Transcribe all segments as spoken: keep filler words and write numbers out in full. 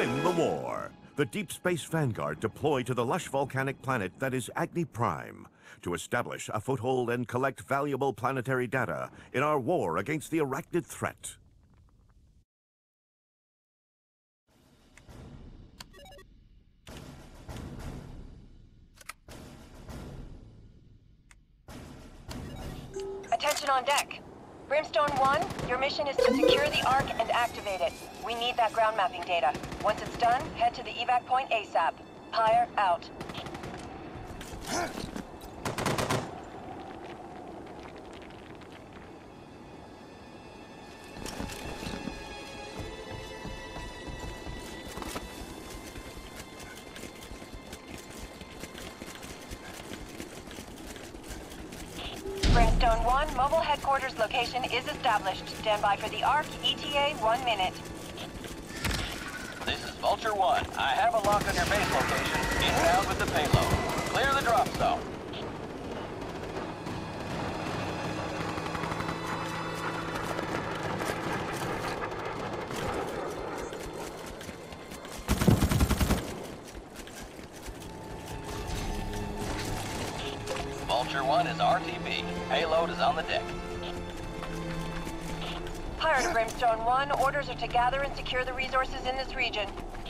win the war. The Deep Space Vanguard deploy to the lush volcanic planet that is Agni Prime to establish a foothold and collect valuable planetary data in our war against the arachnid threat. Attention on deck. Brimstone one, your mission is to secure the Ark and activate it. We need that ground mapping data. Once it's done, head to the evac point ASAP. Pyre out. Brimstone one, mobile headquarters location is established. Stand by for the Ark, E T A one minute. This is Vulture one. I have a lock on your base location. Inbound with the payload. Clear the drop zone. Vulture one is R T B. Payload is on the deck. Pirate Brimstone one, orders are to gather and secure the resources in this region.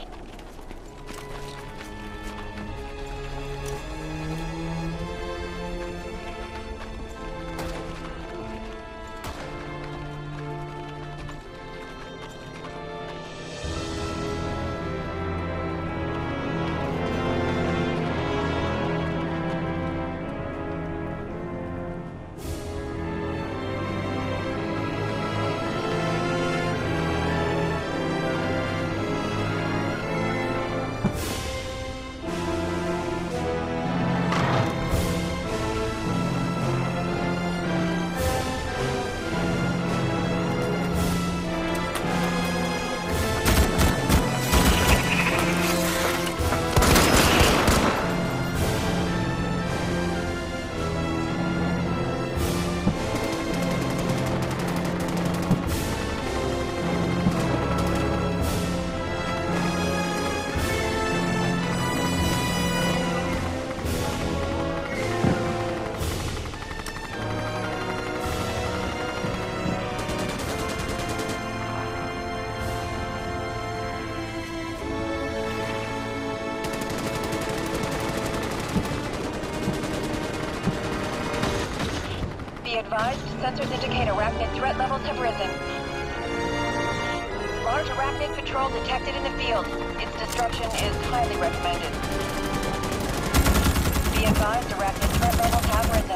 Be advised, sensors indicate arachnid threat levels have risen. Large arachnid patrol detected in the field. Its destruction is highly recommended. Be advised, arachnid threat levels have risen.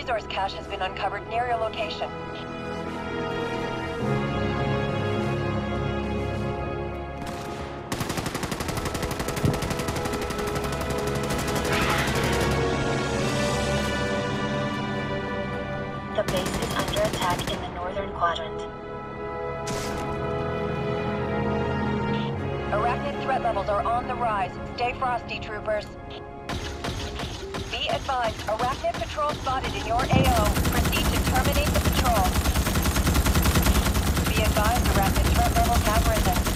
resource cache has been uncovered near your location. The base is under attack in the northern quadrant. Arachnid threat levels are on the rise. Stay frosty, troopers. Be advised, Arachnid patrol spotted in your A O. Proceed to terminate the patrol. Be advised, Arachnid threat levels have risen.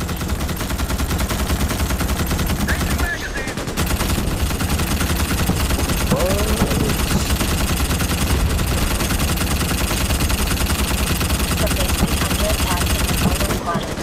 The base is under attack in the northern quadrant.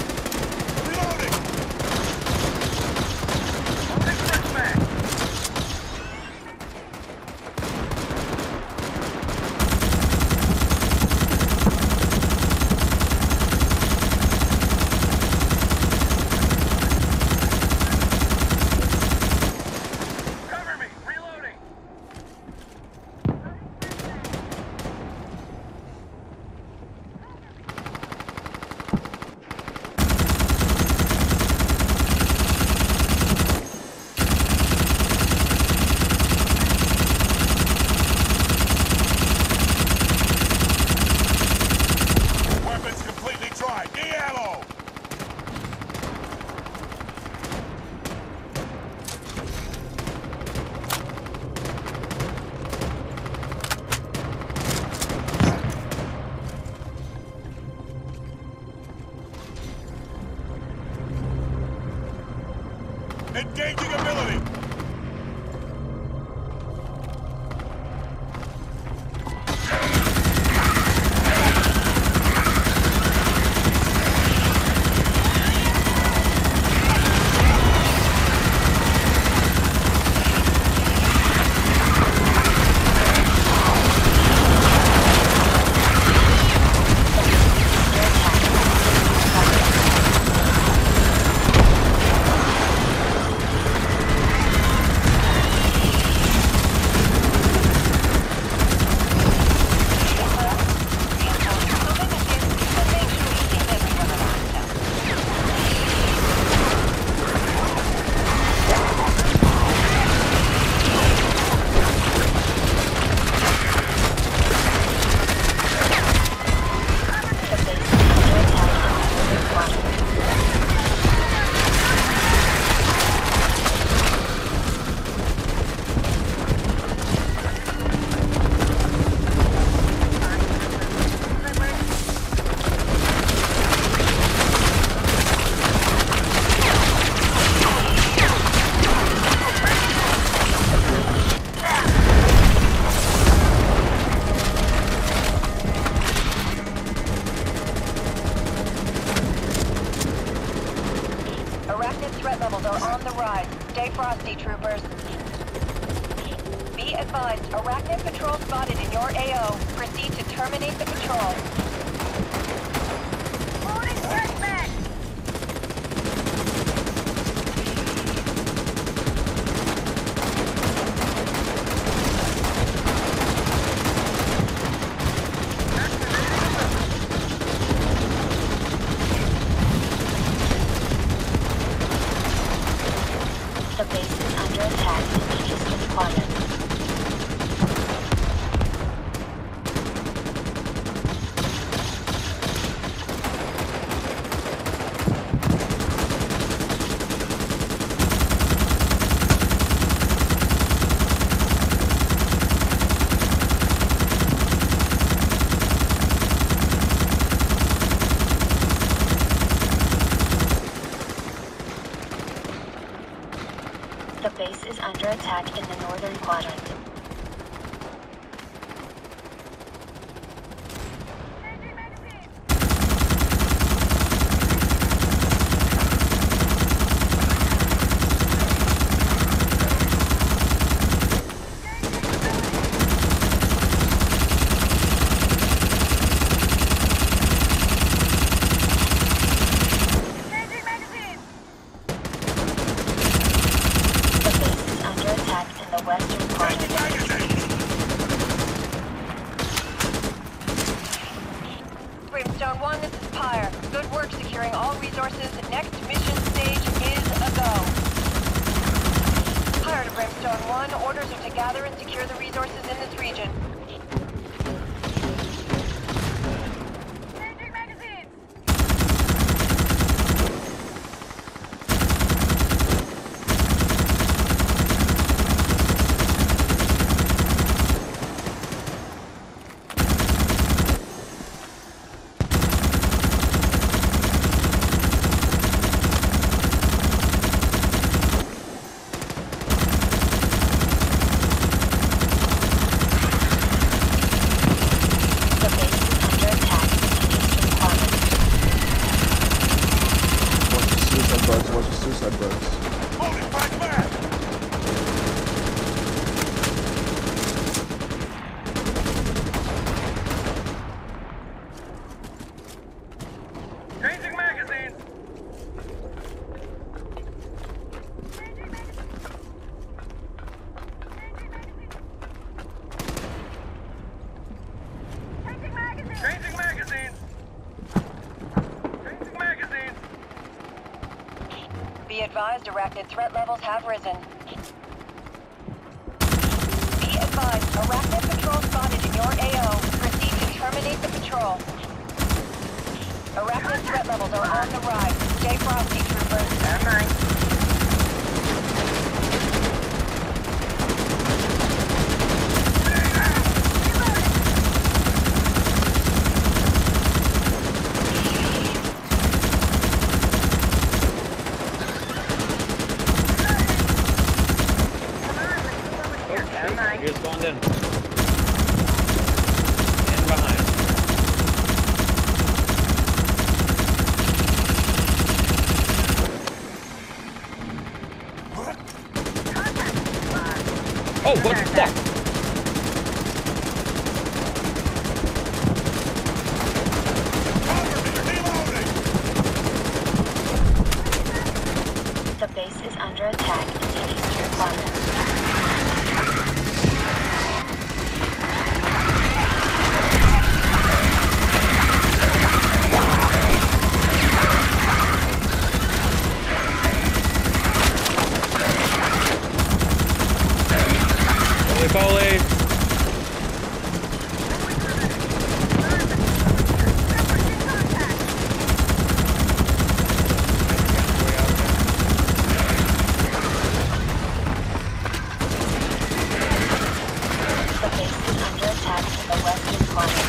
Engaging ability! Threat levels are on the rise. Stay frosty, troopers. Be advised, Arachnid patrol spotted in your A O. Proceed to terminate the patrol. Holding suspect! The base is under attack in the eastern quadrant. The base is under attack in the northern quadrant. The base is under attack in the western quadrant. Brimstone one, this is Pyre. Good work securing all resources. Next mission stage is a go. Pyre to Brimstone one, orders are to gather and secure the resources in this region. Changing magazines! Be advised, arachnid threat levels have risen. Be advised, arachnid patrol spotted in your A O. Proceed to terminate the patrol. Arachnid threat levels are on the rise. Stay frosty, troopers. Stand by. Here's going in. And behind. Oh, what the fuck? The base is under attack in the eastern quadrant. Foley. The base is under attack in the western quadrant.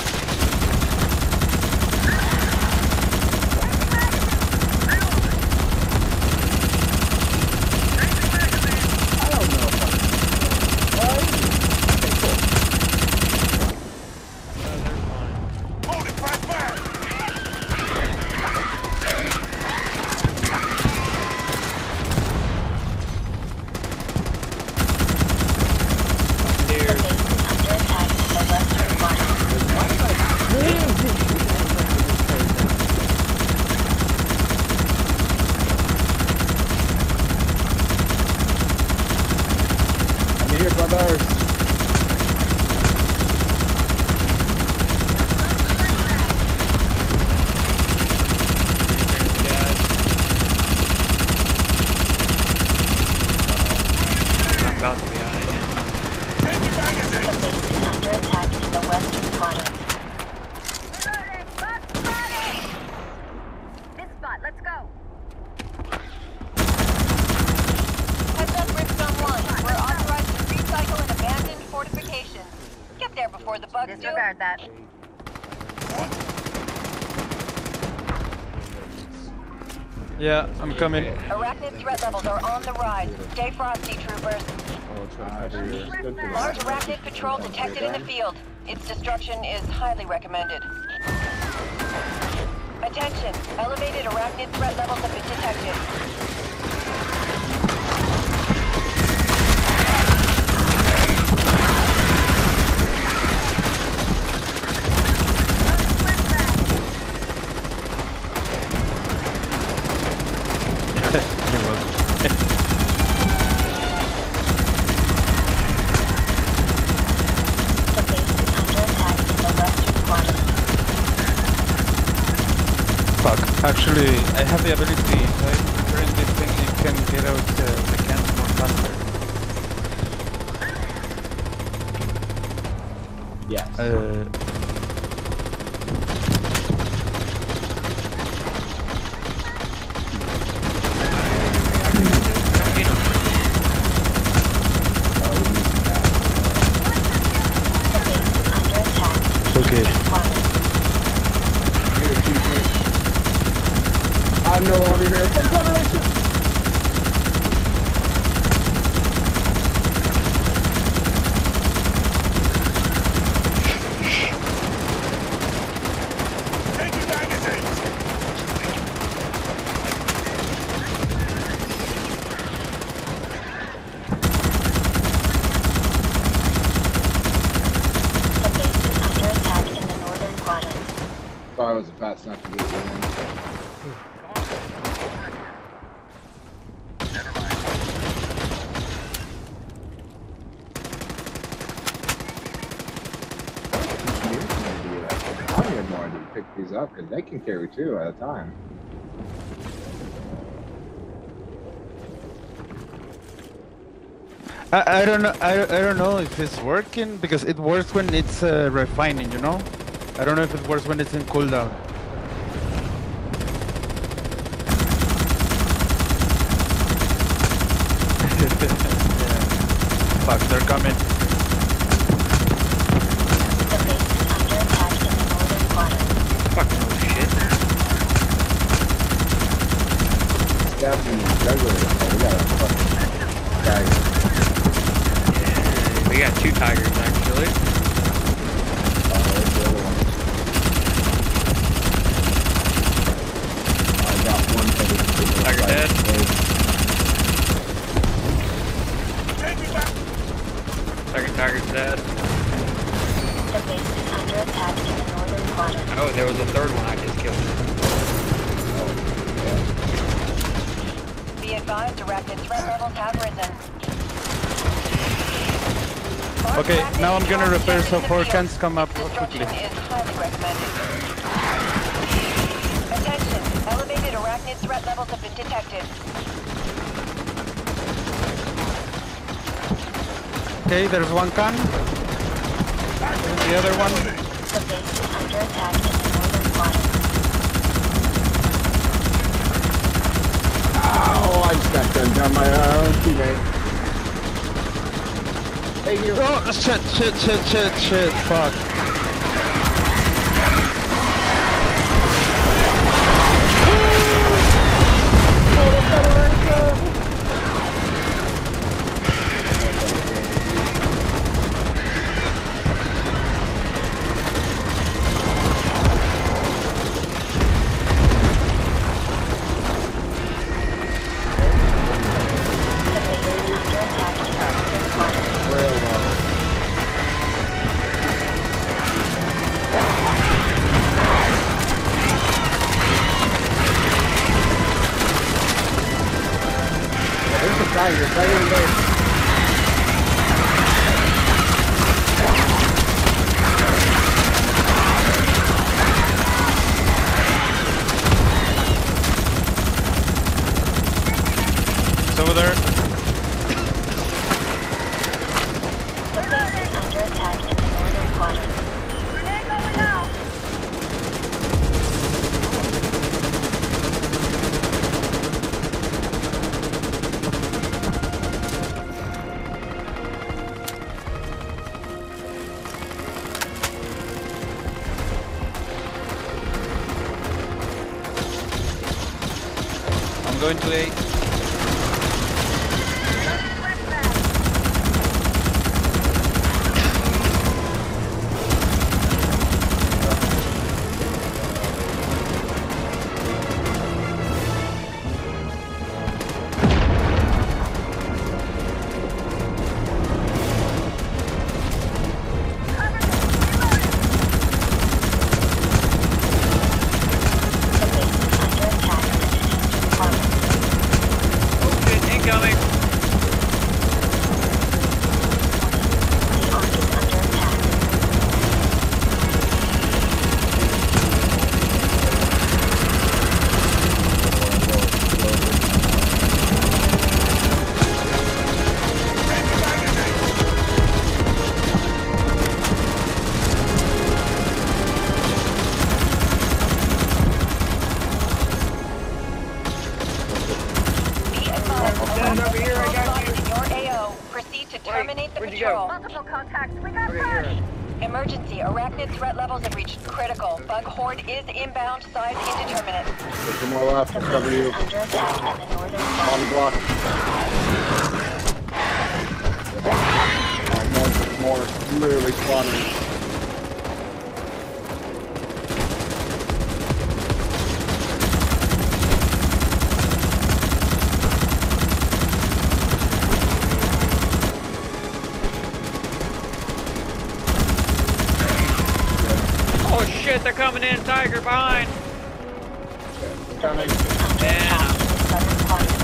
Disregard that. Yeah, I'm coming. Arachnid threat levels are on the rise. Stay frosty, troopers. Large arachnid patrol detected in the field. Its destruction is highly recommended. Attention, elevated arachnid threat levels have been detected. Fuck. Actually, I have the ability, if I turn this thing, it can get out uh, the cans more faster. Yes. Uh, okay. I'm no longer here. Extermination! Sorry, I wasn't fast enough to get it in. I need more to pick these up because they can carry two at a time. I, I don't know. I, I don't know if it's working because it works when it's uh, refining. You know. I don't know if it works when it's in cooldown. Yeah. Fuck, they're coming. The base is under attack in the northern quadrant. Fuck no shit. Stabbing juggler. Oh, we got a fucking tiger. Yeah, we got two tigers actually. Oh, there's the other one. I got one headed to the Tiger right dead. side. Second tiger's dead. The base is under attack in the northern quadrant. Oh, there was a third one I just killed. Be advised, arachnid threat levels have risen. Okay, now I'm gonna repair so four Field. cans come up Destruction quickly. is highly recommended. Attention, elevated arachnid threat levels have been detected. Okay, there's one can. There's the other one. The base is under attack in the northern quadrant. Oh, I just got done down my own teammate. Hey, you. Oh, shit, shit, shit, shit, shit, fuck. Tiger, right in there. It's over there. The base is under attack in the northern quadrant. I'm going to A. The base is under attack in the eastern quadrant. multiple contacts. We got flash. Emergency. Arachnid threat levels have reached critical. Bug horde is inbound. Size indeterminate. There's some more left. The Cover base you. is under attack in the northern On the quadrant. block. More, more. Literally spawning. Oh shit, they're coming in, Tiger, behind! The base is under attack in the southern quadrant.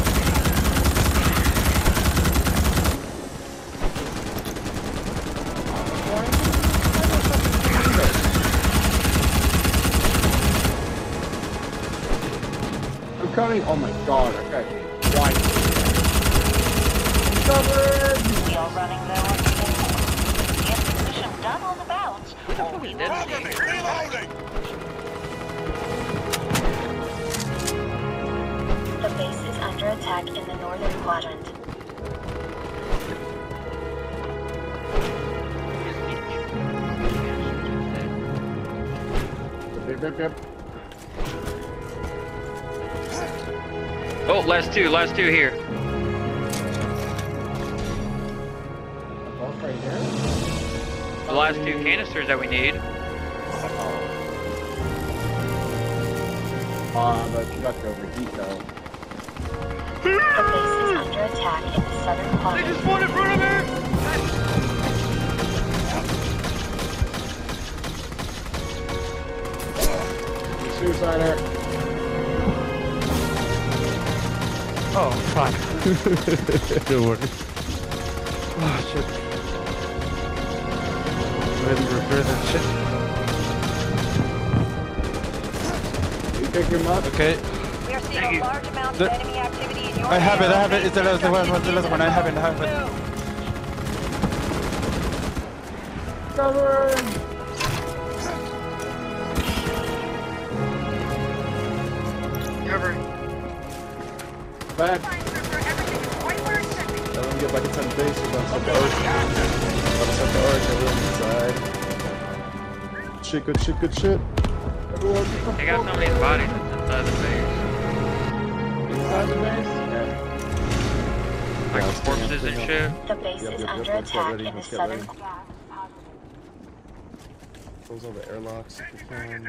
I'm coming. Oh my god, okay. Right. Covered! We are running low on fuel. Get the mission done on the bounce, or we will see. The base is under attack in the northern quadrant. Yep, yep, yep. Oh, last two, last two here. Both right here. The last two canisters that we need. Ah, but you got to overheat though. The base is under attack in the southern quadrant. spawned in front of me! Suicider. Oh, fuck. Don't worry. Oh, shit. Go ahead and repair that shit. You pick him up. Okay. We are seeing Thank a you. large amount The- of enemy activity in your I have it, I area. have it. It's the last one, it's the last one. I have it, I have it. Cover! Cover. Back. I don't get back inside the base, we're gonna set the arc. Gonna set the arc, everyone inside. Shit, good shit, good shit. Everyone, get the They got fuck some of these bodies that's inside the base. inside the base. Yeah. Like Yeah, let's corpses clean up, and clean shit. The base Yep, is yep, yep, under let's get attack ready, in the let's get southern ready. quadrant. Close all the airlocks if we can.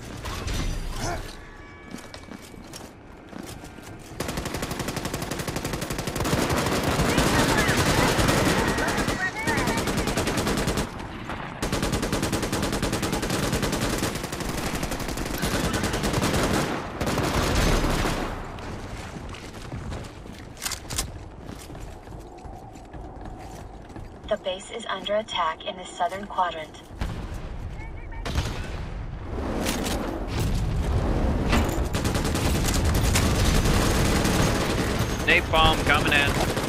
The base is under attack in the southern quadrant. Napalm coming in.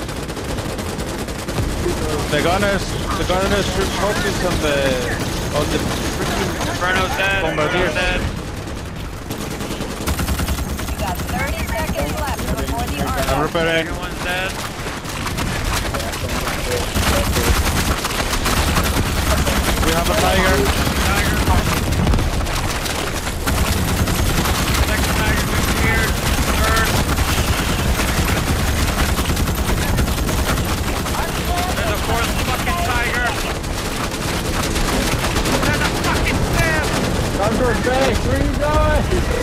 They're gonna, they're gonna shoot focus on the, on the freaking Inferno's dead. bombardiers. Inferno's dead. You got thirty seconds left before the arc. I'm repairing. Everyone's dead. We have a tiger. Tiger. Second tiger moved here. Third. There's a fourth fucking tiger. There's a fucking fifth. Time for a base. Where you going?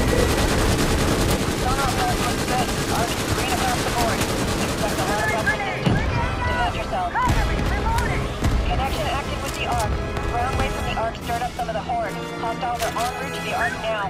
Sonar pulse looks good. Arc is green across the board. Expect a lot of resistance. Defend yourself. Connection active with the arc. Ground wave from the arc stirred up some of the horde. Hostiles are en route to the arc now.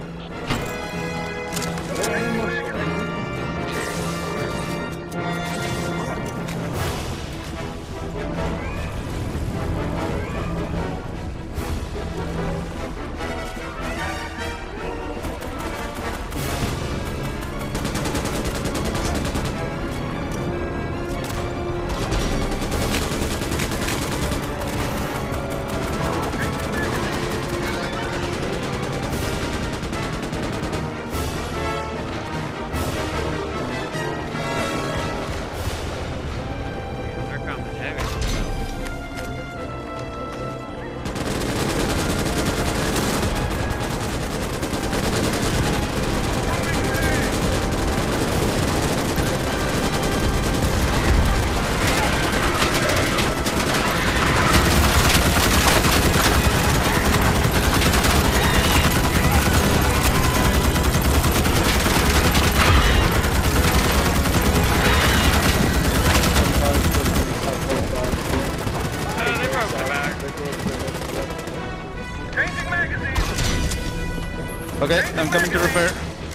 Okay, I'm coming to repair.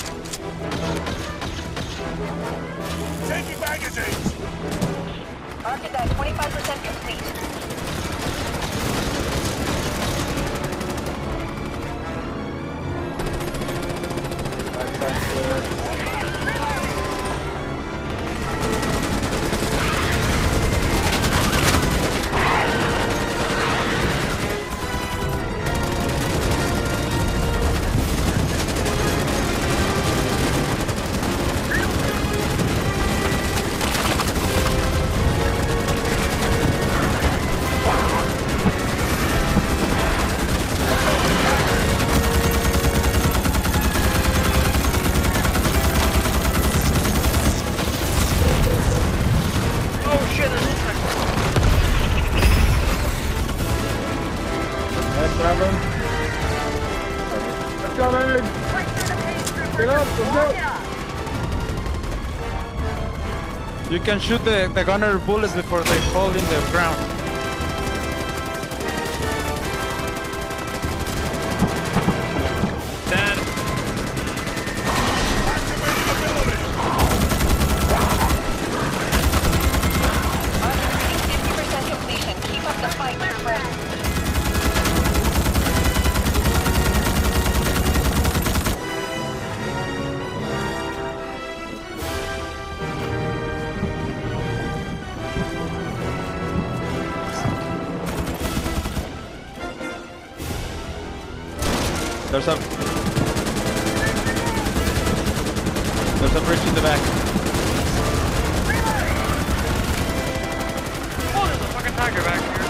Taking magazines! Arc is at twenty-five percent complete. You can shoot the, the gunner bullets before they fall in the ground. Dead. fifty percent completion. Keep up the fight, my friend. There's a There's a bridge in the back. Oh, there's a fucking tiger back here.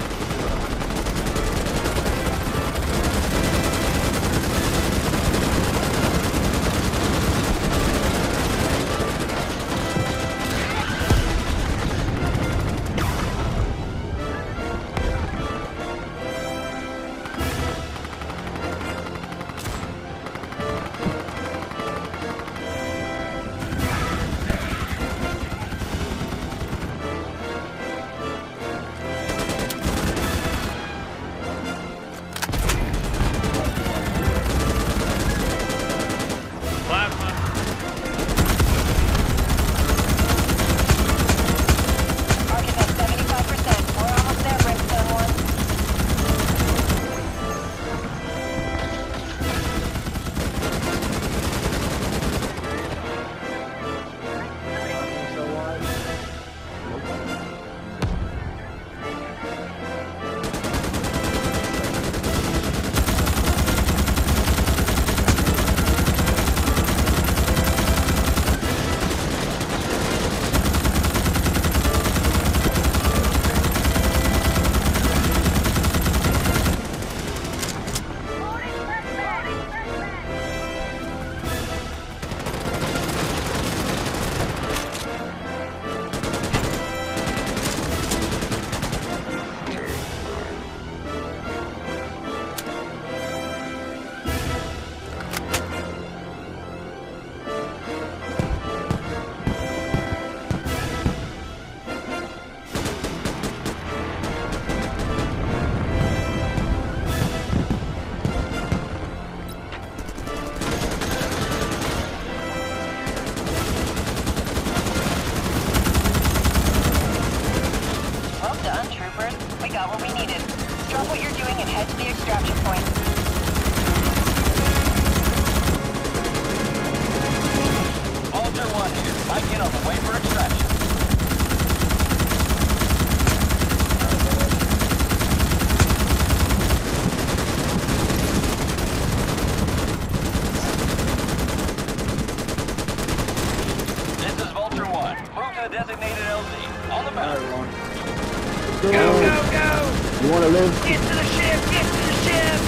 Go, go, go! You wanna live? Get to the ship! Get to the ship!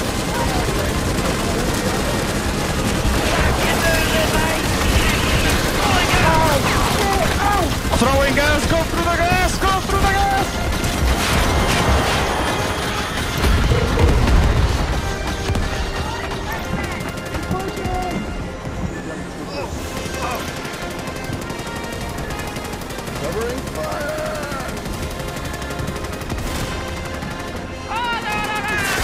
Get there, mate! Oh, Throwing gas! Go through the gas! Go through the gas! Covering fire! Oh, no, no, no!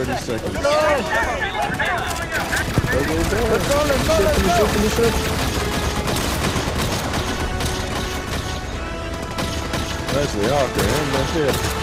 thirty seconds. No! Go, go, go. Let's go, let's go, let's go. Finish it, finish it. That's the Ark, man. That's it.